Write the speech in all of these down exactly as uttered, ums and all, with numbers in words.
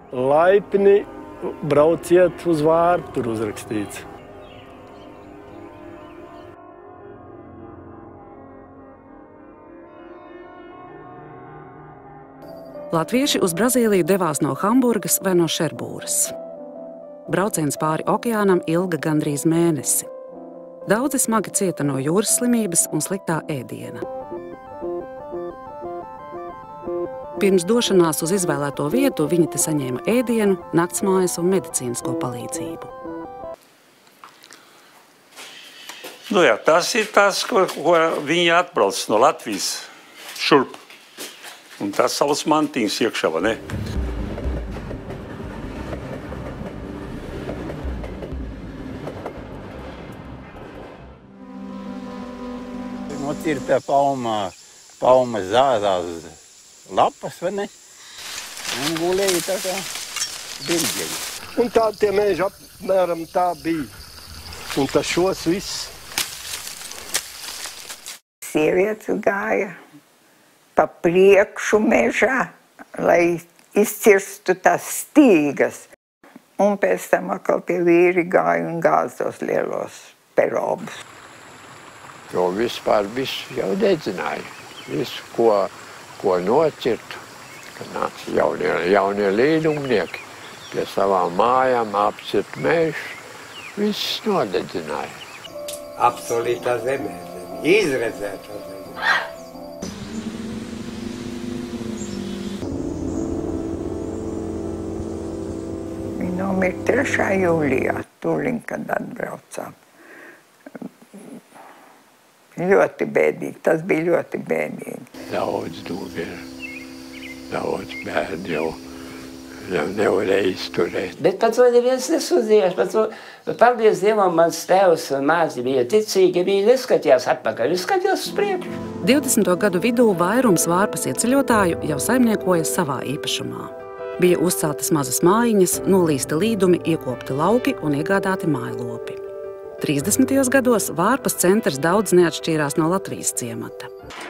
Laipni brauciet uz Vārpu, tur uzrakstīts. Latvieši uz Brazīliju devās no Hamburgas vai no Šerbūras. Brauciens pāri okeānam ilga gandrīz mēnesi. Daudzi smagi cieta no jūras slimības un sliktā ēdiena. Pirms došanās uz izvēlēto vietu viņi te saņēma ēdienu, naktsmājas un medicīnisko palīdzību. Nu jā, tas ir tas, ko, ko viņi atbrauc no Latvijas šurp. Un tas savas mantiņas iekšā, vai ne? Nocirta palma, palma zāzās lapas, vai ne? Un gulēja tā kā birģeļi. Un tā tie meži apmēram tā bija. Un tas šos viss. Sievietes gāja pa priekšu mežā, lai izcirstu tās stīgas. Un pēc tam atkal tie vīri gāja un gāza tos lielos perobus. Jo vispār visu jau dedzināja. Visu, ko, ko nocirtu. Kad nāca jaunie, jaunie līdumnieki pie savām mājām, apcirt mežu, viss nodedzināja. Apsolītā zemē, izredzētā zemē. Viņi nomira trešā jūlijā, tūliņ, kad atbraucām. Ļoti bēdīgi, tas bija ļoti bēdīgi. Daudz nomira, daudz bērni jau nevarēja izturēt. Bet pat to neviens nesūdzījās, pat to, paldies Dievam, mans tēvs un māsi bija ticīgi, viņi neskatījās atpakaļ, viņi skatījās uz priekšu. divdesmito gadu vidū vairums Vārpas ieceļotāju jau saimniekoja savā īpašumā. Bija uzceltas mazas mājiņas, nolīsti līdumi, iekopti lauki un iegādāti mājlopi. trīsdesmitajos gados Vārpas centrs daudz neatšķīrās no Latvijas ciemata.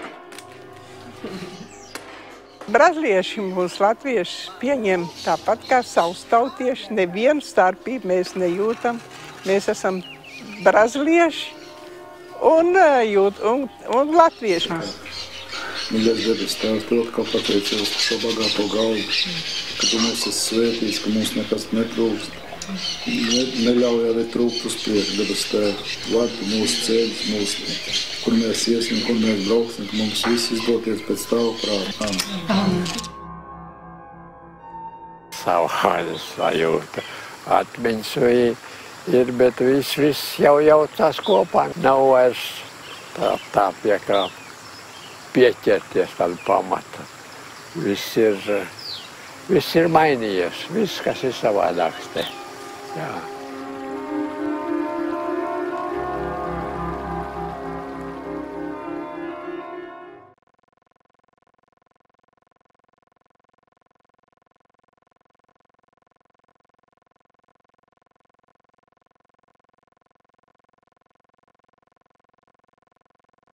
Brazlieši mūs latvieši pieņem tāpat kā savus tautieši. Nevienu starpību mēs nejūtam. Mēs esam brazlieši un, jūt, un, un latvieši. Mīļais debes Tēvs, tev kā pateicos par šo bagāto galvu, ka tu mūs esi svētījis, ka mums nekas netrūkst. Ne, neļauj arī trūkt uz priekšu, debes Tēvs. Vārti mūsu ceļus, mūsu, kur mēs iesim, kur mēs brauksim, ka mums viss izdoties pēc Tava prāta. Amen. Savāda sajūta. Atmiņas ir, bet viss, viss jau jaucās kopā. Nav vairs tā, tā pie kā pieķerties tādu pamatu. Viss ir, viss ir mainījies, viss, kas ir savādāks te. Jā.